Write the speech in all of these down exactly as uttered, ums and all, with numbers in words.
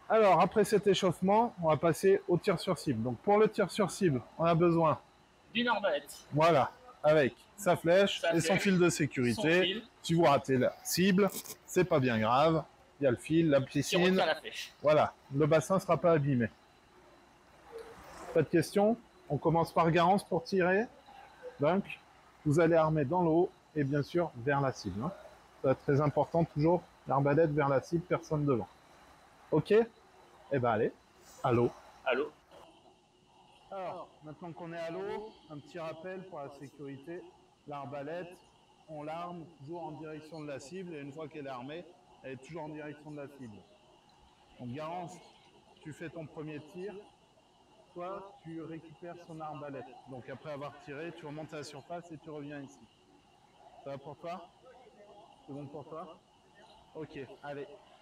Alors, après cet échauffement, on va passer au tir sur cible. Donc, pour le tir sur cible, on a besoin d'une arbalète. Voilà, avec sa flèche Sa et son flèche, fil de son sécurité. fil. Si vous ratez la cible, c'est pas bien grave. Il y a le fil, la Qui piscine. retient la flèche. Voilà, le bassin ne sera pas abîmé. Pas de questions? On commence par Garance pour tirer. Donc, vous allez armer dans l'eau et bien sûr vers la cible. Hein. Ça va être très important, toujours l'arbalète vers la cible, personne devant. Ok? Eh ben allez, à l'eau. À l'eau. Alors, maintenant qu'on est à l'eau, un petit rappel pour la sécurité. L'arbalète, on l'arme toujours en direction de la cible et une fois qu'elle est armée, elle est toujours en direction de la cible. Donc Garance, tu fais ton premier tir, toi tu récupères son arbalète. Donc après avoir tiré, tu remontes à la surface et tu reviens ici. Ça va pour toi? C'est bon pour toi? Ok, allez.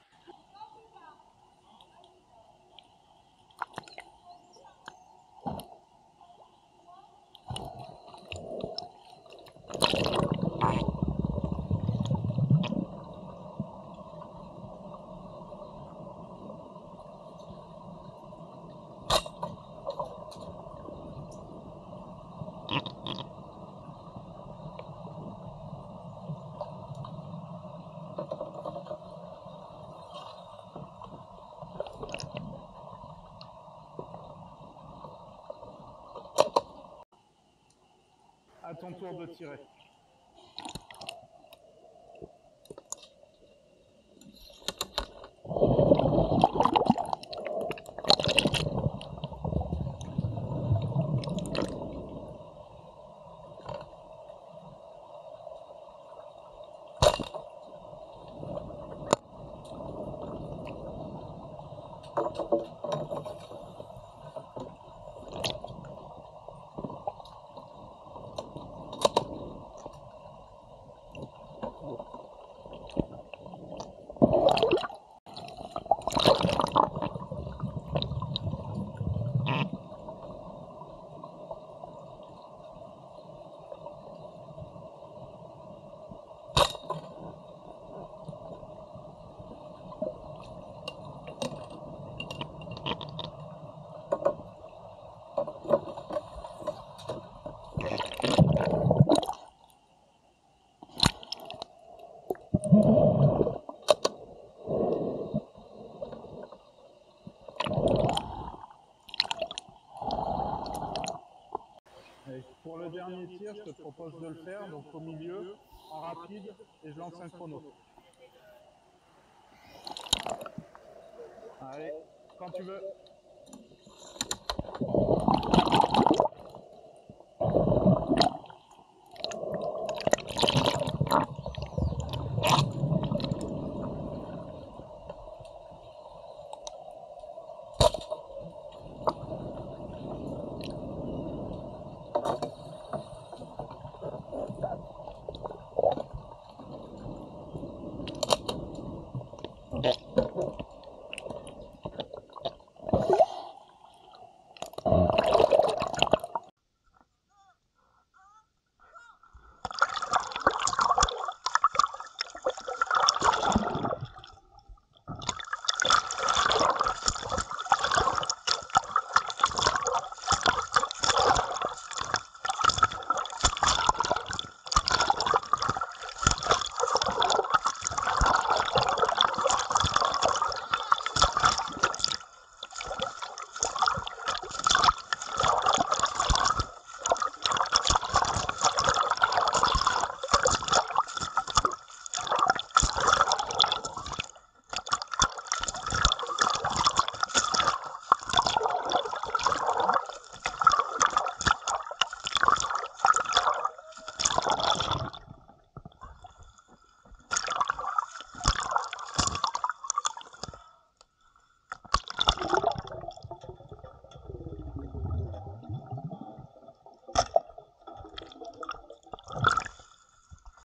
À ton tour de tirer. Et pour le dernier tir, je te propose de le faire donc au milieu, en rapide, et je lance un chrono. Allez, quand tu veux.